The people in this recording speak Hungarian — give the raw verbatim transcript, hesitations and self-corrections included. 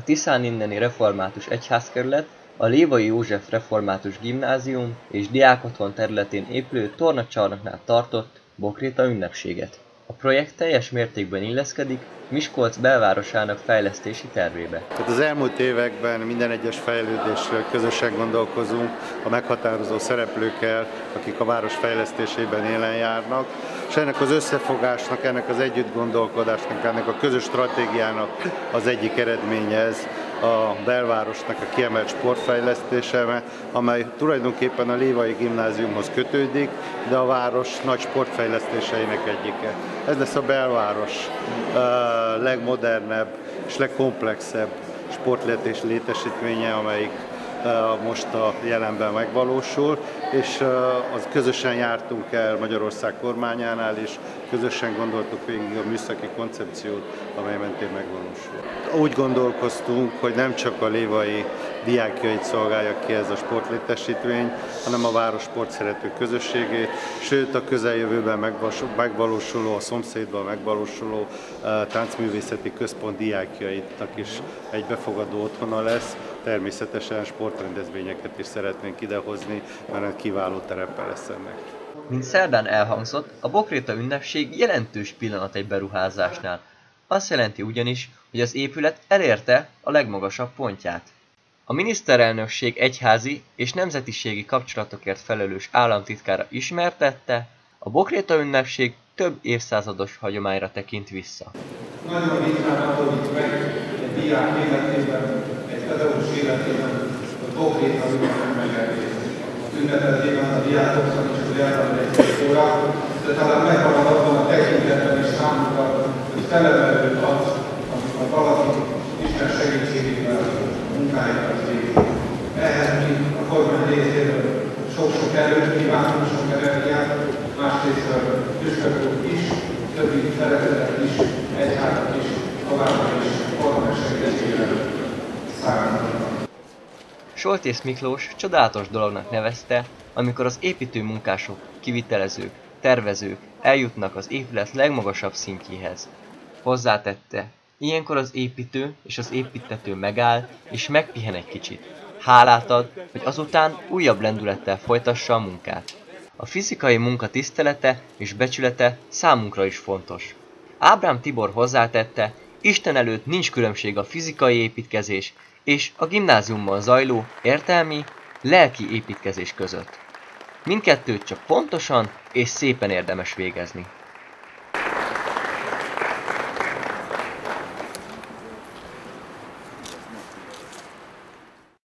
Tiszán inneni református egyházkerület, a Lévai József Református Gimnázium és diákotthon területén épülő tornacsarnoknál tartott Bokréta ünnepséget. A projekt teljes mértékben illeszkedik Miskolc belvárosának fejlesztési tervébe. Tehát az elmúlt években minden egyes fejlődésről közösen gondolkozunk a meghatározó szereplőkkel, akik a város fejlesztésében élen járnak, és ennek az összefogásnak, ennek az együttgondolkodásnak, ennek a közös stratégiának az egyik eredménye ez a belvárosnak a kiemelt sportfejlesztése, amely tulajdonképpen a Lévai Gimnáziumhoz kötődik, de a város nagy sportfejlesztéseinek egyike. Ez lesz a belváros uh, legmodernebb és legkomplexebb sportletés létesítménye, amelyik uh, most a jelenben megvalósul, és uh, az közösen jártunk el Magyarország kormányánál, és közösen gondoltuk végig a műszaki koncepciót, amely mentén megvalósul. Úgy gondolkoztunk, hogy nem csak a lévai diákjait szolgálja ki ez a sportlétesítmény, hanem a város sportszerető közösségét, sőt a közeljövőben megvalósuló, a szomszédban megvalósuló táncművészeti központ diákjaitnak is egy befogadó otthona lesz. Természetesen sportrendezvényeket is szeretnénk idehozni, mert kiváló terepe lesz ennek. Mint szerdán elhangzott, a Bokréta ünnepség jelentős pillanat egy beruházásnál. Azt jelenti ugyanis, hogy az épület elérte a legmagasabb pontját. A miniszterelnökség egyházi és nemzetiségi kapcsolatokért felelős államtitkára ismertette, a Bokréta ünnepség több évszázados hagyományra tekint vissza. Nagyon ritkán adódik meg egy diák életében, egy pedagógus életében, a Bokréta ünnepet megelőzni. Ünnepeltében a diákoknak is az elmúlt egy óra, de talán megmarad abban a tekintetben és számunkra, hogy felemelő az, amikor valaki Isten segítségével munkáját végzi. Ehhez mi a kormány részéről sok-sok erőt kívánunk, sok energiát, másrésztről püspökök is, többi felekezetek is, egyházak is, továbbra is kormány segítségével számítanak. Soltész Miklós csodálatos dolognak nevezte, amikor az építő munkások, kivitelezők, tervezők eljutnak az épület legmagasabb szintjéhez. Hozzátette, ilyenkor az építő és az építtető megáll és megpihen egy kicsit. Hálát ad, hogy azután újabb lendülettel folytassa a munkát. A fizikai munka tisztelete és becsülete számunkra is fontos. Ábrám Tibor hozzátette, Isten előtt nincs különbség a fizikai építkezés és a gimnáziumban zajló értelmi, lelki építkezés között. Mindkettőt csak pontosan és szépen érdemes végezni.